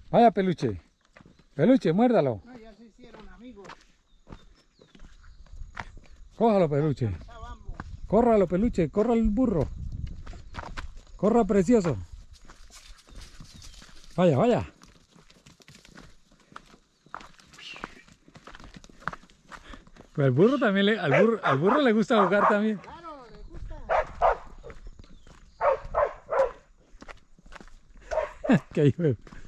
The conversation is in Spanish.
Vaya, peluche. Peluche, muérdalo. No, ya se hicieron amigos. Cójalo, peluche. Ya vamos. Córralo, peluche. Corra el burro. Corra, precioso. Vaya, vaya. Pues al burro también al burro le gusta jugar también. Claro, le gusta. Qué hijo de-